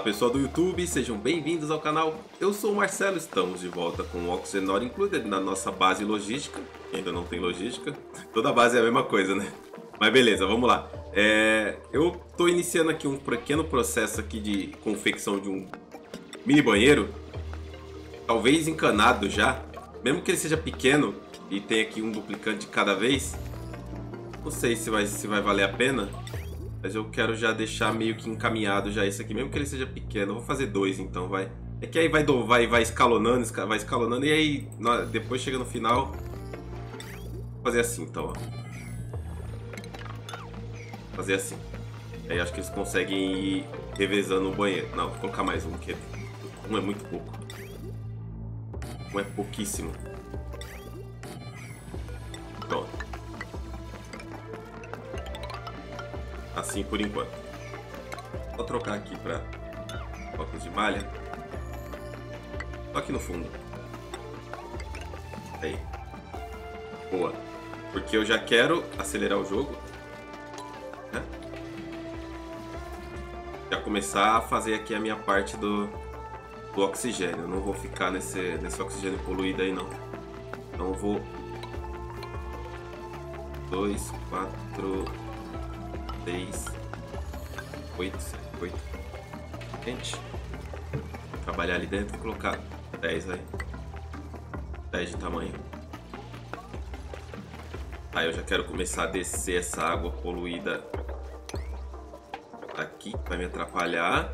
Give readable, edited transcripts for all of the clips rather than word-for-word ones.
pessoal do YouTube, sejam bem-vindos ao canal. Eu sou o Marcelo, estamos de volta com o Oxygen Included na nossa base logística, que ainda não tem logística. Toda base é a mesma coisa, né? Mas beleza, vamos lá. Eu estou iniciando aqui um pequeno processo aqui de confecção de um mini banheiro, talvez encanado já, mesmo que ele seja pequeno e tenha aqui um duplicante de cada vez. Não sei se vai valer a pena. Mas eu quero já deixar meio que encaminhado já isso aqui, mesmo que ele seja pequeno. Eu vou fazer dois então, vai. É que aí vai escalonando, vai escalonando. E aí depois chega no final, vou fazer assim então, ó. Fazer assim. Aí acho que eles conseguem ir revezando o banheiro. Não, vou colocar mais um, porque um é muito pouco. Um é pouquíssimo. Pronto. Assim por enquanto. Vou trocar aqui para blocos de malha. Só aqui no fundo. Aí. Boa. Porque eu já quero acelerar o jogo, né? Já começar a fazer aqui a minha parte do oxigênio. Eu não vou ficar nesse oxigênio poluído aí não. Então eu vou 2, 4, 6, 8, 8. Gente, vou trabalhar ali dentro e colocar 10 aí. 10 de tamanho. Aí eu já quero começar a descer essa água poluída aqui, que vai me atrapalhar,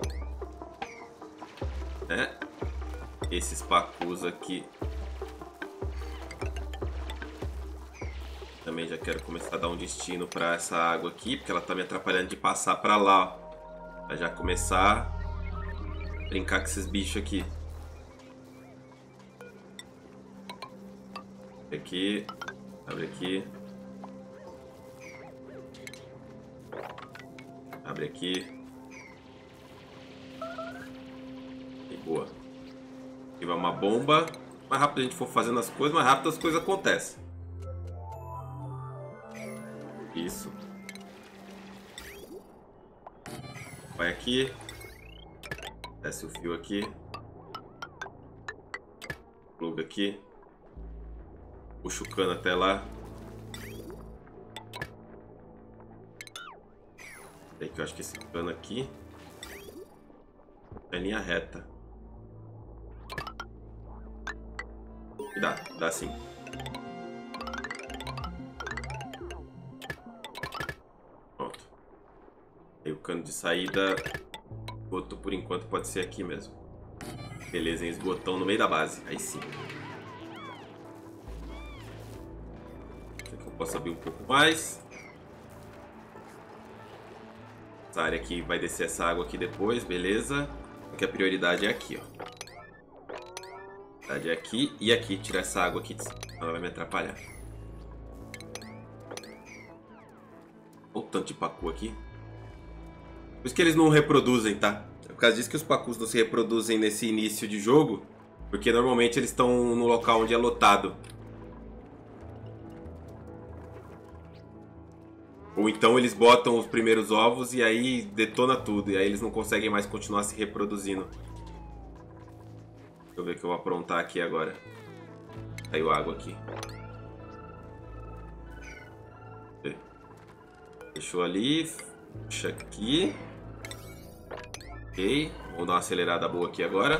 né? Esses pacus aqui também já quero começar a dar um destino para essa água aqui, porque ela tá me atrapalhando de passar para lá, ó. Vai já começar a brincar com esses bichos aqui. Aqui, abre aqui. Abre aqui. E boa. Aqui vai uma bomba. Mais rápido a gente for fazendo as coisas, mais rápido as coisas acontecem. Isso. Vai aqui. Desce o fio aqui. Pluga aqui. Puxa o cano até lá. É que eu acho que esse cano aqui é linha reta. E dá sim. Pronto. Aí o cano de saída, esgoto por enquanto pode ser aqui mesmo. Beleza, em esgotão no meio da base. Aí sim. Aqui eu posso abrir um pouco mais. Essa área aqui vai descer essa água aqui depois, beleza. Porque a prioridade é aqui, ó. A prioridade é aqui e aqui. Tirar essa água aqui, ela vai me atrapalhar. Olha o tanto de pacu aqui. Por isso que eles não reproduzem, tá? É por causa disso que os pacus não se reproduzem nesse início de jogo. Porque normalmente eles estão no local onde é lotado. Ou então eles botam os primeiros ovos e aí detona tudo. E aí eles não conseguem mais continuar se reproduzindo. Deixa eu ver o que eu vou aprontar aqui agora. Saiu água aqui. Fechou ali. Puxa aqui. Ok. Vamos dar uma acelerada boa aqui agora.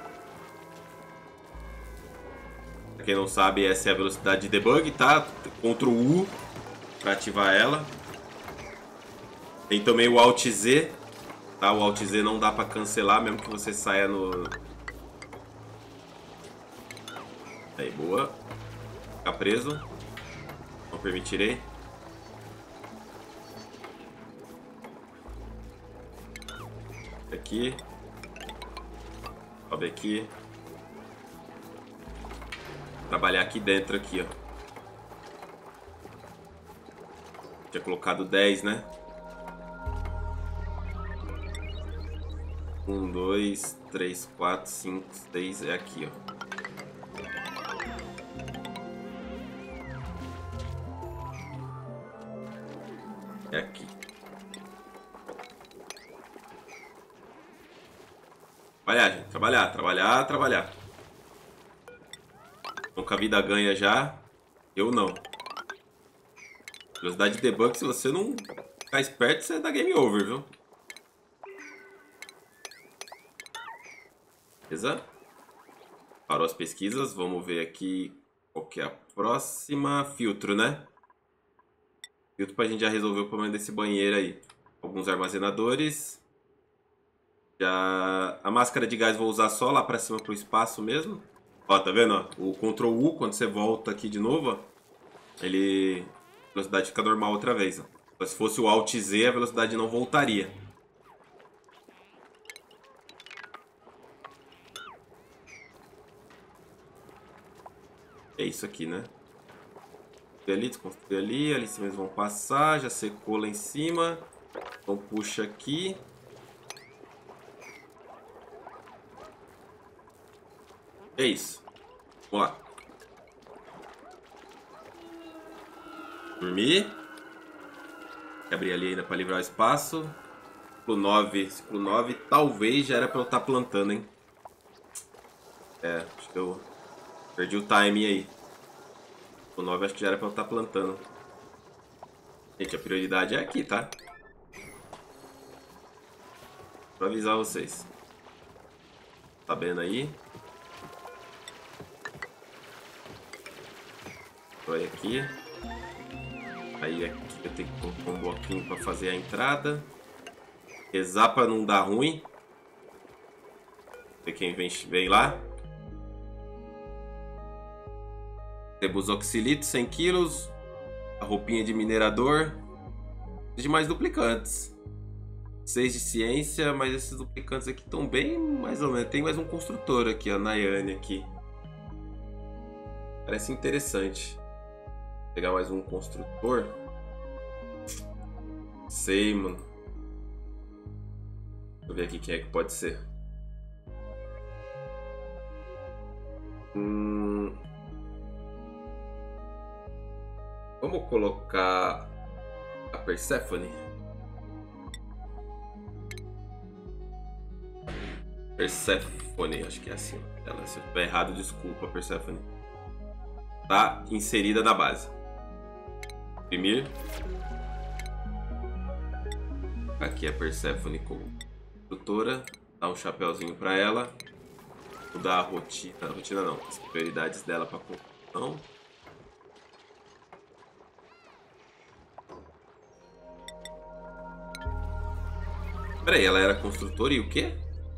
Pra quem não sabe, essa é a velocidade de debug, tá? Ctrl U para ativar ela. Tem também o Alt Z, tá? O Alt Z não dá para cancelar, mesmo que você saia no... Aí, boa. Ficar preso. Não permitirei. Aqui. Sobe aqui. Trabalhar aqui dentro, aqui, ó. Tinha colocado 10, né? 1, 2, 3, 4, 5, 6. É aqui, ó. É aqui. Trabalhar, gente. Trabalhar, trabalhar, trabalhar. Então, com a vida ganha já. Eu não. Velocidade de debug, se você não ficar esperto, você dá game over, viu? Beleza? Parou as pesquisas. Vamos ver aqui qual que é a próxima. Filtro, né? Filtro pra gente já resolver o problema desse banheiro aí. Alguns armazenadores. Já... A máscara de gás vou usar só lá pra cima pro espaço mesmo. Ó, tá vendo? Ó? O Ctrl U, quando você volta aqui de novo, ó, ele... a velocidade fica normal outra vez. Ó. Mas se fosse o Alt Z, a velocidade não voltaria. É isso aqui, né? Ali, desconstruir ali, ali vocês vão passar, já secou lá em cima. Então puxa aqui. É isso. Vamos lá. Dormir. Abrir ali ainda para livrar o espaço. Ciclo 9, talvez já era para eu estar plantando, hein? É, acho que eu perdi o time aí. Ciclo 9 acho que já era para eu estar plantando. Gente, a prioridade é aqui, tá? Pra avisar vocês. Tá vendo aí? Vai aqui. Aí aqui eu tenho que colocar um bloquinho pra fazer a entrada. Rezar pra não dar ruim. Ver quem vem lá. Temos oxilito, 100 quilos. A roupinha de minerador. De mais duplicantes. 6 de ciência, mas esses duplicantes aqui estão bem mais ou menos. Tem mais um construtor aqui, a Nayane aqui. Parece interessante. Vou pegar mais um construtor. Sei, mano. Deixa eu ver aqui quem é que pode ser. Vamos colocar a Persephone. Persephone, acho que é assim. Ela, se eu estiver errado, desculpa, Persephone. Tá inserida na base. Imprimir. Aqui é a Persephone como construtora. Dá um chapéuzinho para ela. Mudar a rotina. A rotina não, as prioridades dela para construção. Peraí, ela era construtora e o quê?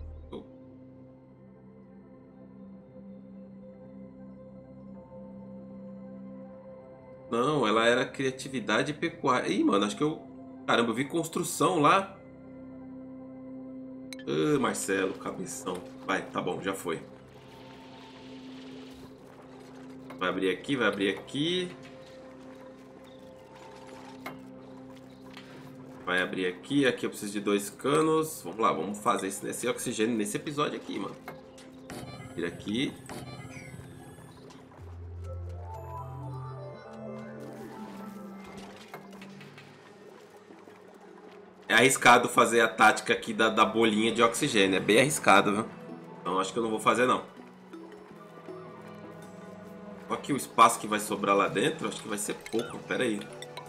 Não, ela era criatividade e pecuária. Ih, mano, acho que eu... Caramba, eu vi construção lá. Ah, Marcelo, cabeção. Vai, tá bom, já foi. Vai abrir aqui, vai abrir aqui. Vai abrir aqui. Aqui eu preciso de 2 canos. Vamos lá, vamos fazer esse oxigênio nesse episódio aqui, mano. Vira aqui. É arriscado fazer a tática aqui da bolinha de oxigênio. É bem arriscado, viu? Então acho que eu não vou fazer, não. Só que o espaço que vai sobrar lá dentro, acho que vai ser pouco. Pera aí.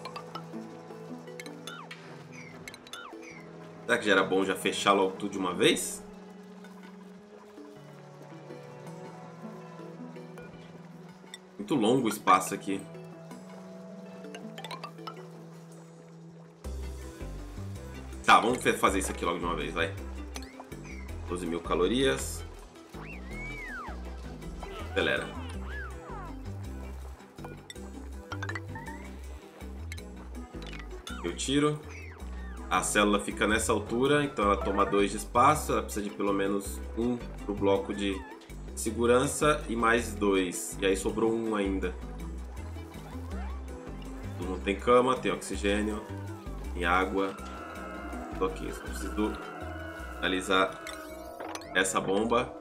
Será que já era bom já fechar logo tudo de uma vez? Muito longo o espaço aqui. Tá, vamos fazer isso aqui logo de uma vez, vai. 12.000 calorias. Acelera. Eu tiro. A célula fica nessa altura, então ela toma 2 de espaço. Ela precisa de pelo menos 1 pro bloco de segurança e mais 2. E aí sobrou 1 ainda. Não tem cama, tem oxigênio, tem água. Tô aqui, só preciso analisar essa bomba.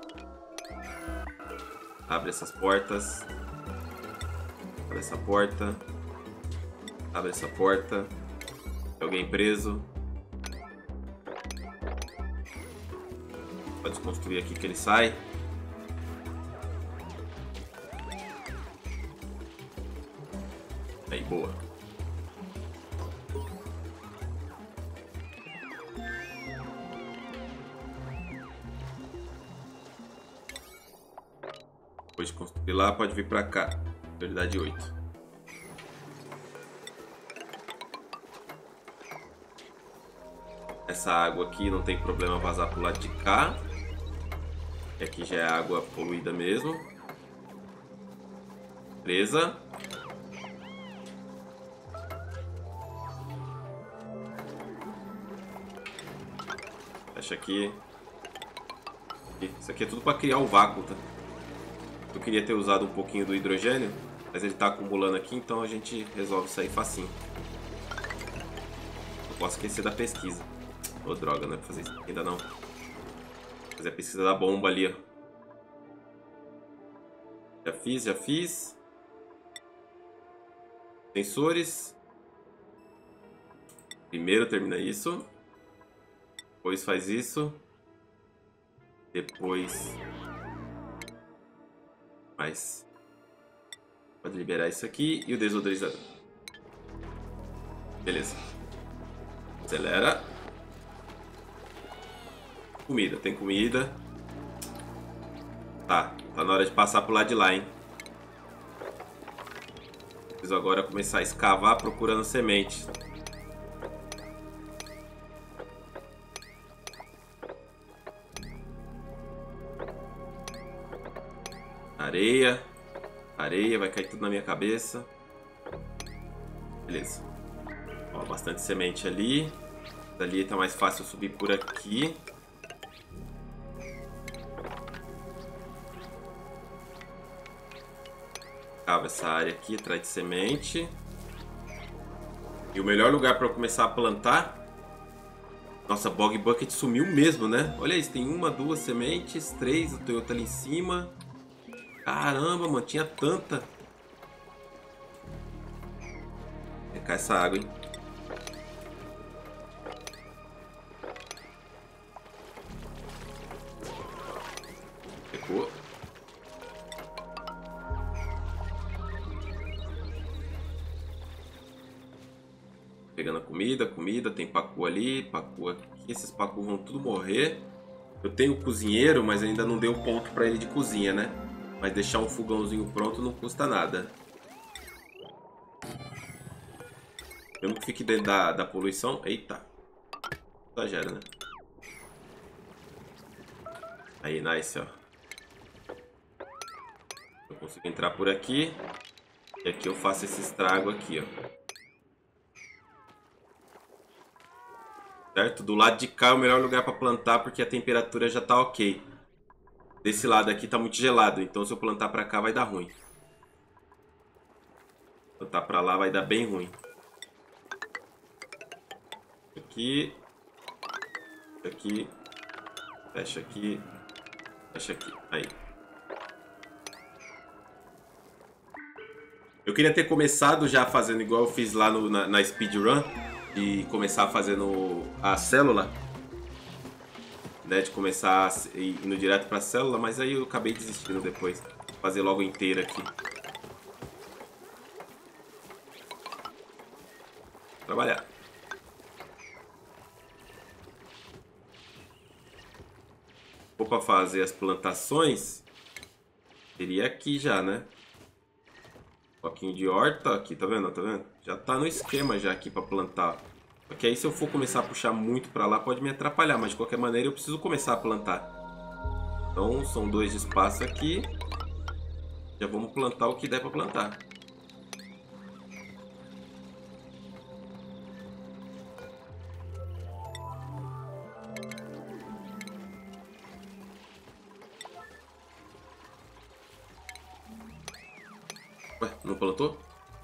Abre essas portas. Abre essa porta. Abre essa porta. Tem alguém preso. Pode construir aqui que ele sai. Aí, boa. Depois de construir lá, pode vir pra cá. Prioridade 8. Essa água aqui não tem problema vazar pro lado de cá. E aqui já é água poluída mesmo. Beleza. Fecha aqui. Isso aqui é tudo para criar um vácuo, tá? Eu queria ter usado um pouquinho do hidrogênio, mas ele tá acumulando aqui, então a gente resolve isso aí facinho. Não posso esquecer da pesquisa. Ô, droga, não é pra fazer isso ainda não. Vou fazer a pesquisa da bomba ali, ó. Já fiz. Sensores. Primeiro termina isso. Depois faz isso. Depois... Mas... Pode liberar isso aqui. E o desodorizador. Beleza. Acelera. Comida. Tem comida. Tá na hora de passar pro lado de lá, hein? Preciso agora começar a escavar procurando semente. Areia. Areia, vai cair tudo na minha cabeça. Beleza. Ó, bastante semente ali. Dali tá mais fácil subir por aqui. Cava essa área aqui atrás de semente. E o melhor lugar para eu começar a plantar... Nossa, Bog Bucket sumiu mesmo, né? Olha isso, tem 1, 2 sementes, 3, o Toyota ali em cima. Caramba, mano, tinha tanta. Pegar essa água, hein? Pegou. Pegando a comida, tem pacu ali, pacu aqui. Esses pacus vão tudo morrer. Eu tenho cozinheiro, mas ainda não dei o ponto pra ele de cozinha, né? Mas deixar um fogãozinho pronto não custa nada. Mesmo que fique dentro da poluição. Eita. Exagera, né? Aí, nice, ó. Eu consigo entrar por aqui. E aqui eu faço esse estrago aqui, ó. Certo? Do lado de cá é o melhor lugar para plantar porque a temperatura já tá ok. Desse lado aqui tá muito gelado, então se eu plantar para cá vai dar ruim. Plantar para lá vai dar bem ruim. Aqui. Aqui. Fecha aqui. Fecha aqui. Aí. Eu queria ter começado já fazendo igual eu fiz lá na speedrun. De começar fazendo a célula, né, de começar indo direto para a célula, mas aí eu acabei desistindo depois. Vou fazer logo inteira aqui. Trabalhar. Vou para fazer as plantações. Seria aqui já, né? Um pouquinho de horta aqui, tá vendo? Tá vendo? Já tá no esquema já aqui para plantar. Porque aí se eu for começar a puxar muito para lá pode me atrapalhar, mas de qualquer maneira eu preciso começar a plantar. Então são 2 de espaço aqui. Já vamos plantar o que der para plantar. Ué, não plantou?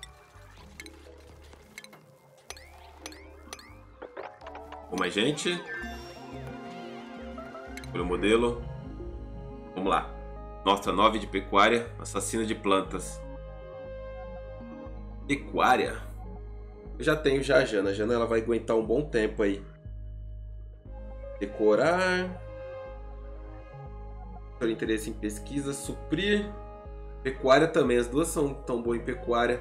Com mais gente. Olha o modelo. Vamos lá. Nossa, 9 de pecuária. Assassino de plantas. Pecuária. Eu já tenho já a Jana. A Jana ela vai aguentar um bom tempo aí. Decorar. Por interesse em pesquisa, suprir. Pecuária também, as duas são tão boas em pecuária.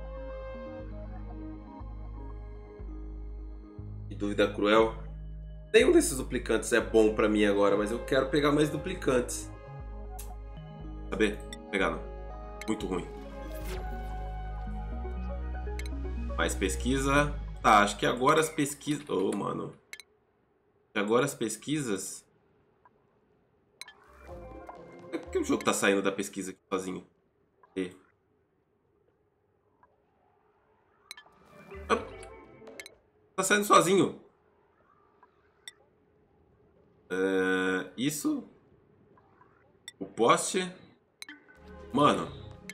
E dúvida cruel. Nenhum desses duplicantes é bom pra mim agora, mas eu quero pegar mais duplicantes. Saber? Pegar não. Muito ruim. Mais pesquisa. Tá, acho que agora as pesquisas... Oh, mano. Agora as pesquisas... Por que o jogo tá saindo da pesquisa aqui sozinho? E... Tá saindo sozinho. Isso. O poste. Mano.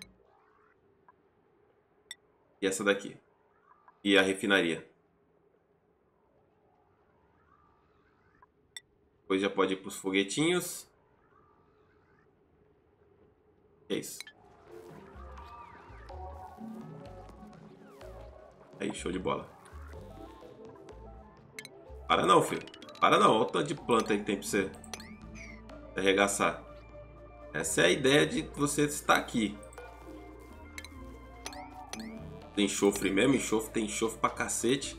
E essa daqui. E a refinaria. Depois já pode ir pros foguetinhos. É isso. Aí, show de bola. Para não, filho. Para não. Olha o tanto de planta aí que tem pra você arregaçar. Essa é a ideia de você estar aqui. Tem enxofre mesmo. Enxofre, tem enxofre pra cacete.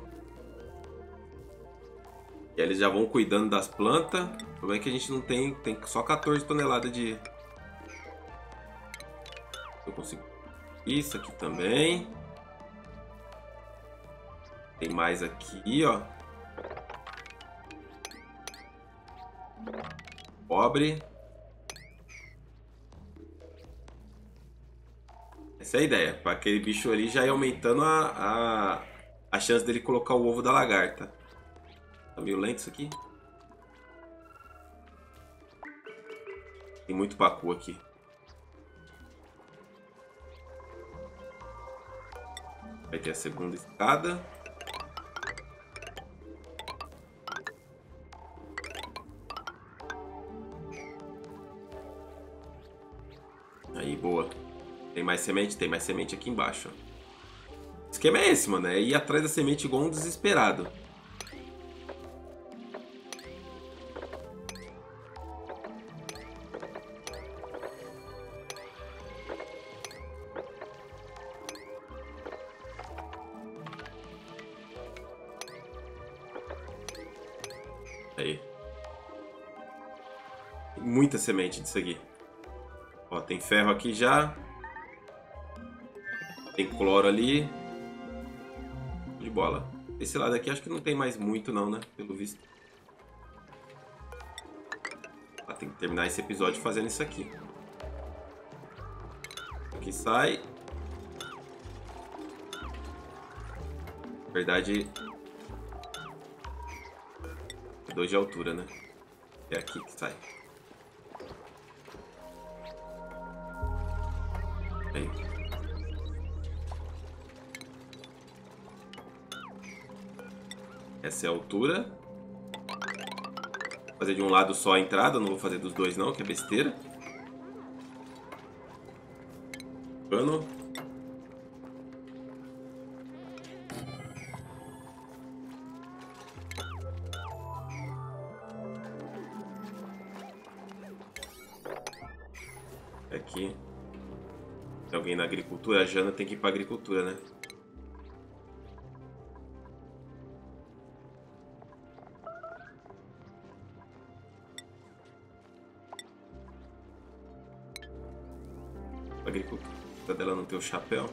E eles já vão cuidando das plantas. O problema é que a gente não tem... Tem só 14 toneladas de... Eu consigo. Isso aqui também. Tem mais aqui, ó. Pobre. Essa é a ideia. Para aquele bicho ali já ir aumentando a chance dele colocar o ovo da lagarta. Tá meio lento isso aqui. Tem muito pacu aqui. Vai ter a segunda escada. Aí, boa. Tem mais semente? Tem mais semente aqui embaixo. O esquema é esse, mano. É ir atrás da semente igual um desesperado. Aí. Tem muita semente disso aqui. Ó, tem ferro aqui já. Tem cloro ali. De bola. Esse lado aqui acho que não tem mais muito não, né? Pelo visto. Ah, tem que terminar esse episódio fazendo isso aqui. Aqui sai. Na verdade... 2 de altura, né? É aqui que sai. Aí. Essa é a altura. Vou fazer de um lado só a entrada, não vou fazer dos dois não, que é besteira. Cano. Aqui. Tem alguém na agricultura? A Jana tem que ir pra agricultura, né? A agricultura dela não tem o chapéu.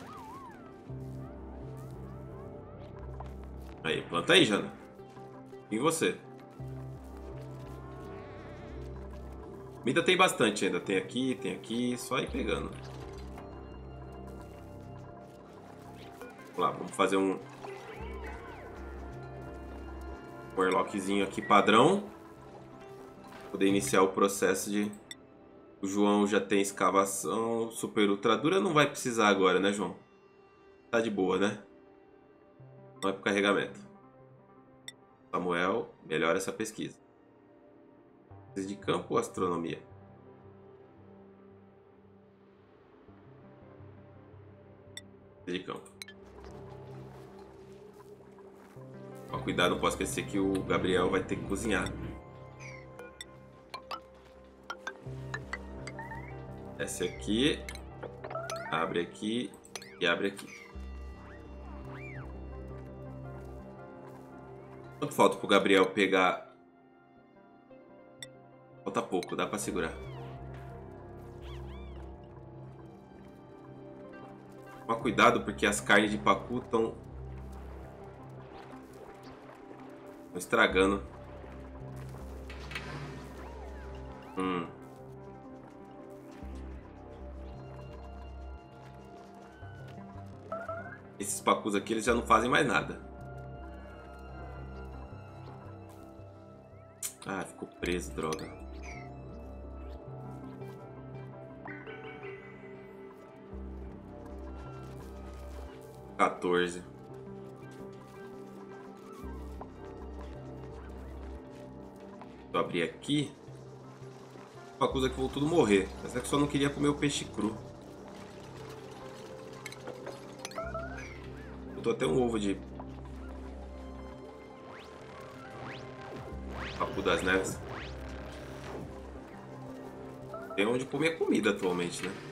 Aí, planta aí, Jana. E você? Comida tem bastante ainda. Tem aqui, só ir pegando. Vamos lá, vamos fazer um warlockzinho aqui padrão. Poder iniciar o processo de... O João já tem escavação. Super ultra dura não vai precisar agora, né, João? Tá de boa, né? Não é pro carregamento. Samuel, melhora essa pesquisa. Pesquisa de campo ou astronomia? Pesquisa de campo. Ó, cuidado, não posso esquecer que o Gabriel vai ter que cozinhar. Desce aqui. Abre aqui. E abre aqui. Quanto falta pro Gabriel pegar? Falta pouco, dá pra segurar. Toma cuidado porque as carnes de pacu estão estragando. Esses pacus aqui eles já não fazem mais nada. Ah, ficou preso, droga. Vou abrir aqui. Os pacus aqui vão tudo morrer. Mas é que só não queria comer o peixe cru. Botou até um ovo de pacu das neves. Tem onde comer comida atualmente, né?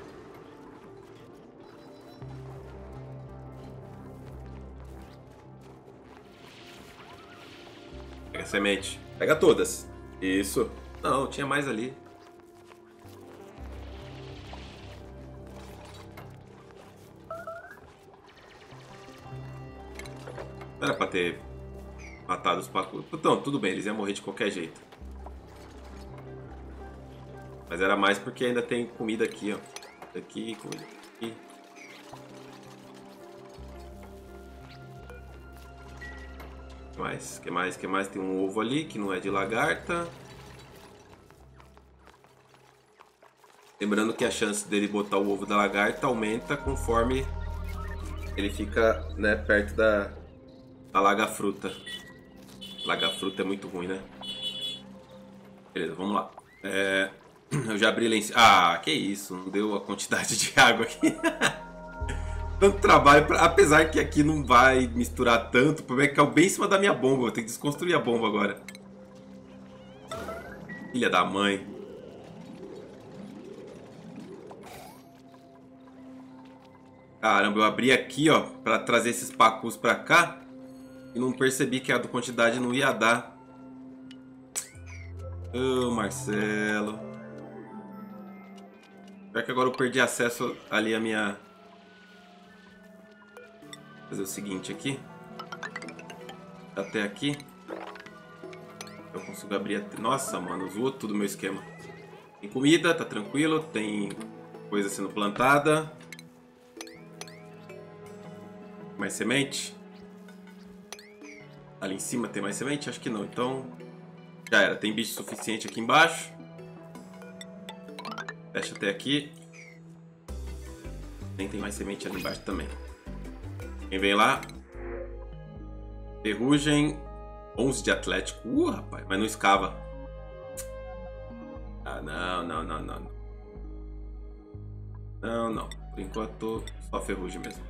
Pega a semente. Pega todas. Isso. Não, tinha mais ali. Não era pra ter matado os pacus. Então, tudo bem, eles iam morrer de qualquer jeito. Mas era mais porque ainda tem comida aqui, ó. Aqui, comida aqui. Que mais? Tem um ovo ali que não é de lagarta. Lembrando que a chance dele botar o ovo da lagarta aumenta conforme ele fica, né, perto da laga-fruta. Laga-fruta é muito ruim, né? Beleza, vamos lá. Eu já abri lá em cima. Ah, que isso, não deu a quantidade de água aqui. Tanto trabalho, apesar que aqui não vai misturar tanto, o problema é que caiu bem em cima da minha bomba. Vou ter que desconstruir a bomba agora. Filha da mãe. Caramba, eu abri aqui, ó, pra trazer esses pacus pra cá. E não percebi que a quantidade não ia dar. Ô, Marcelo. Pior que agora eu perdi acesso ali a minha... Vou fazer o seguinte aqui. Até aqui. Eu consigo abrir... Nossa, mano, zoou tudo o meu esquema. Tem comida, tá tranquilo. Tem coisa sendo plantada. Mais semente? Ali em cima tem mais semente? Acho que não. Então, já era. Tem bicho suficiente aqui embaixo. Fecha até aqui. Tem mais semente ali embaixo também. Quem vem lá? Ferrugem. 11 de atlético. Rapaz. Mas não escava. Ah, não. Não. Por enquanto, só ferrugem mesmo.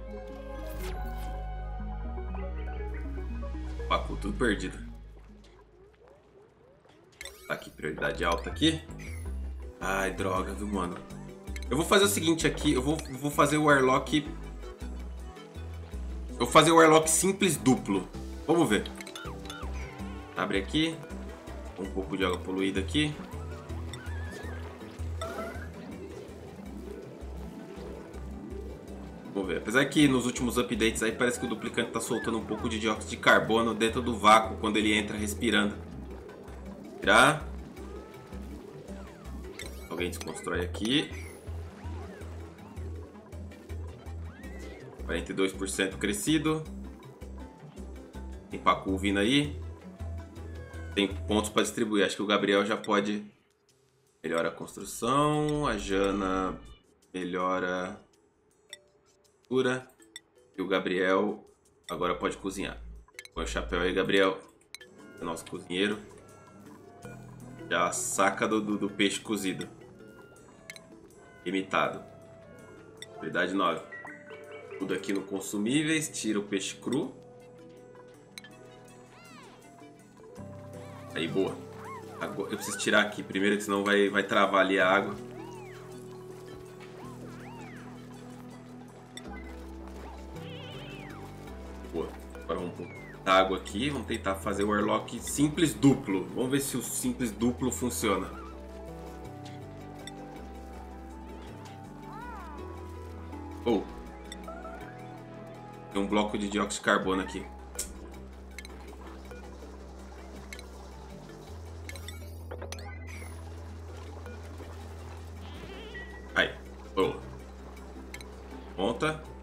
Pacu, tudo perdido. Tá aqui, prioridade alta aqui. Ai, droga, viu, mano? Eu vou fazer o seguinte aqui. Eu vou fazer o airlock. Eu vou fazer o airlock simples duplo. Vamos ver. Abre aqui. Um pouco de água poluída aqui. Vamos ver. Apesar que nos últimos updates aí parece que o duplicante tá soltando um pouco de dióxido de carbono dentro do vácuo quando ele entra respirando. Tirar. Alguém desconstrói aqui. 42% crescido. Tem pacu vindo aí. Tem pontos para distribuir. Acho que o Gabriel já pode... Melhora a construção. A Jana melhora... E o Gabriel agora pode cozinhar. Põe o chapéu aí, Gabriel. É nosso cozinheiro. Já saca do peixe cozido. Limitado. Prioridade 9. Tudo aqui no consumíveis. Tira o peixe cru. Aí, boa. Agora, eu preciso tirar aqui primeiro, senão vai travar ali a água. Boa. Agora vamos pôr água aqui. Vamos tentar fazer o airlock simples duplo. Vamos ver se o simples duplo funciona. Oh. Tem um bloco de dióxido de carbono aqui. Aí. Boa. Ponta.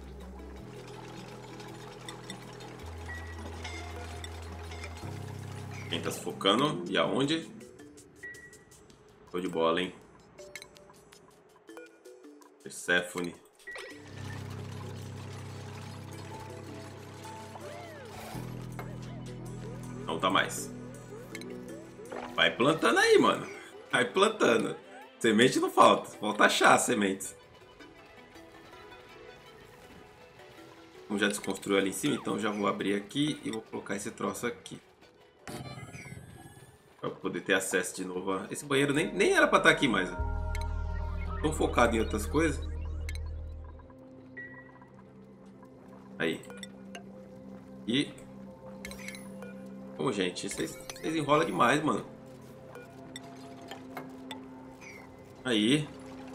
Quem tá se focando? E aonde? Tô de bola, hein? Perséfone. Não tá mais. Vai plantando aí, mano. Vai plantando. Semente não falta. Falta achar sementes. Como já desconstruiu ali em cima, então já vou abrir aqui e vou colocar esse troço aqui. Pra poder ter acesso de novo a... Esse banheiro nem era pra estar aqui mais. Tão focado em outras coisas. Aí. E... Bom, gente, vocês enrolam demais, mano. Aí.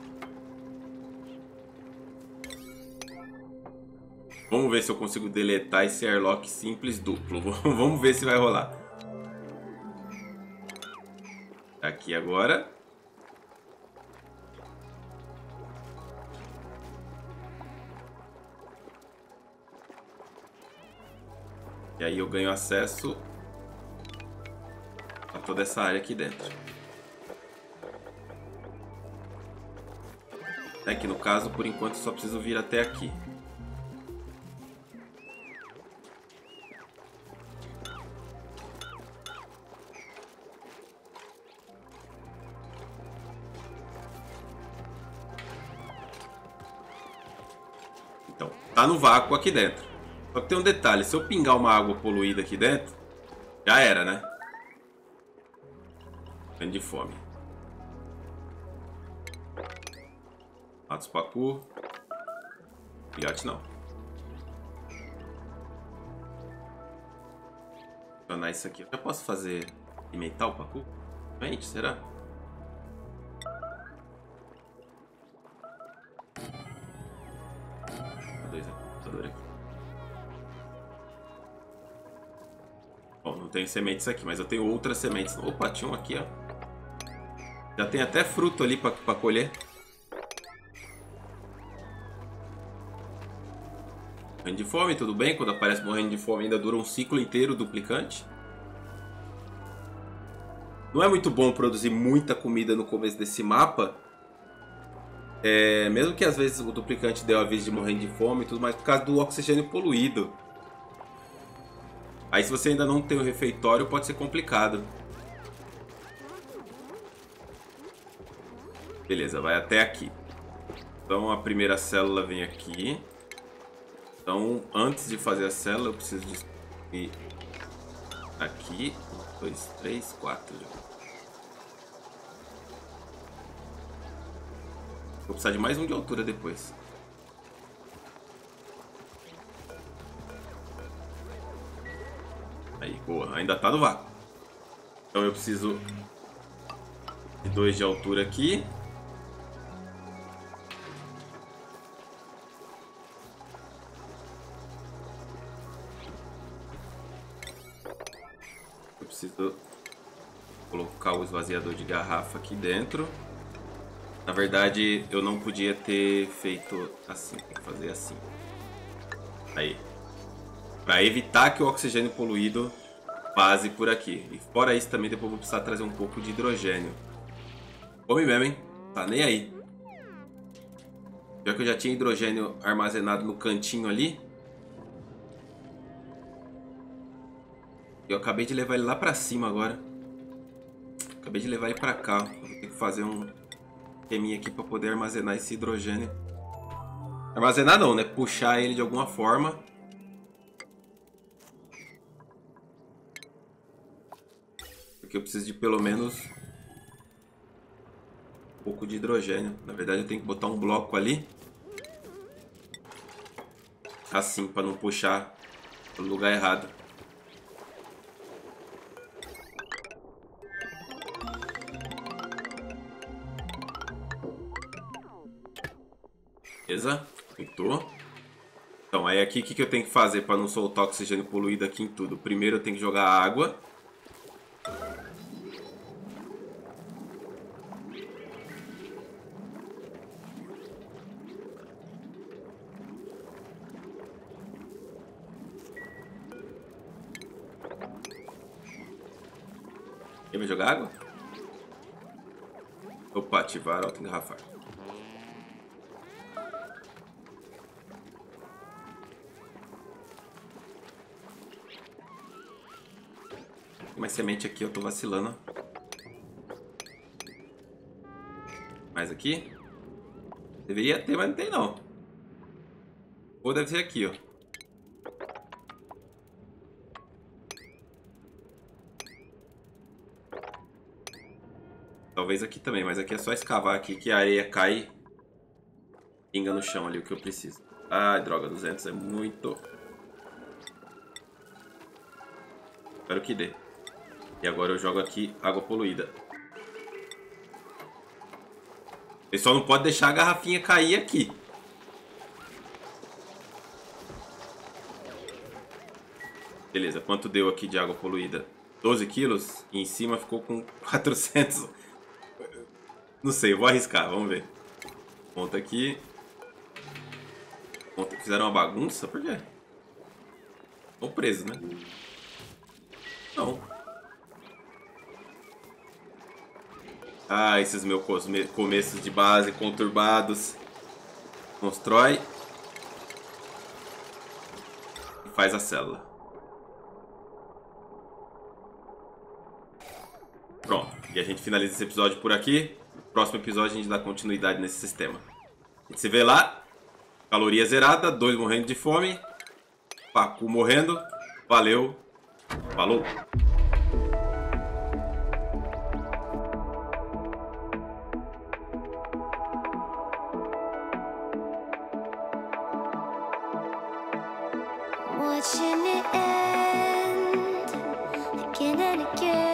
Vamos ver se eu consigo deletar esse airlock simples duplo. Vamos ver se vai rolar. Aqui agora. E aí eu ganho acesso a toda essa área aqui dentro. É que no caso, por enquanto, só preciso vir até aqui. Então, tá no vácuo aqui dentro. Só que tem um detalhe, se eu pingar uma água poluída aqui dentro, já era, né? Morrendo de fome. Mata os pacu. Filhote não. Vou tornar isso aqui. Eu já posso fazer pimentar o pacu? Gente, será? Dois computador aqui. Bom, não tenho sementes aqui, mas eu tenho outras sementes. Opa, tinha um aqui, ó. Já tem até fruto ali pra colher. Morrendo de fome, tudo bem? Quando aparece morrendo de fome ainda dura um ciclo inteiro duplicante. Não é muito bom produzir muita comida no começo desse mapa. Mesmo que às vezes o duplicante dê o aviso de morrendo de fome e tudo mais, por causa do oxigênio poluído. Aí se você ainda não tem o refeitório, pode ser complicado. Beleza, vai até aqui. Então a primeira célula vem aqui. Então antes de fazer a célula eu preciso de aqui. 1, 2, 3, 4. Vou precisar de mais um de altura depois. Aí, boa. Ainda tá no vácuo. Então eu preciso de 2 de altura aqui. Eu preciso colocar o esvaziador de garrafa aqui dentro. Na verdade, eu não podia ter feito assim. Tem que fazer assim. Aí. Para evitar que o oxigênio poluído vaze por aqui. E fora isso também depois vou precisar trazer um pouco de hidrogênio. Come mesmo, hein? Tá nem aí. Já que eu já tinha hidrogênio armazenado no cantinho ali. Eu acabei de levar ele lá pra cima agora. Acabei de levar ele pra cá. Vou ter que fazer um esqueminha aqui pra poder armazenar esse hidrogênio. Armazenar não, né? Puxar ele de alguma forma. Porque eu preciso de pelo menos um pouco de hidrogênio. Na verdade eu tenho que botar um bloco ali. Assim, para não puxar No lugar errado. Beleza? Pintou. Então, aí aqui o que eu tenho que fazer para não soltar oxigênio poluído aqui em tudo? Primeiro eu tenho que jogar água. Quem vai jogar água? Opa, ativar auto-engarrafar. Tem mais semente aqui, eu tô vacilando. Mais aqui? Deveria ter, mas não tem não. Ou deve ser aqui, ó. Talvez aqui também, mas aqui é só escavar aqui que a areia cai. Pinga no chão ali o que eu preciso. Ai, droga, 200 é muito. Espero que dê. E agora eu jogo aqui água poluída. Ele só não pode deixar a garrafinha cair aqui. Beleza, quanto deu aqui de água poluída? 12 quilos. E em cima ficou com 400. Não sei, eu vou arriscar, vamos ver. Conta aqui. Fizeram uma bagunça? Por quê? Estão presos, né? Não. Ah, esses meus começos de base conturbados. Constrói. E faz a célula. Pronto. E a gente finaliza esse episódio por aqui. No próximo episódio a gente dá continuidade nesse sistema. A gente se vê lá. Caloria zerada. 2 morrendo de fome. Pacu morrendo. Valeu. Falou. Watching it end again and again.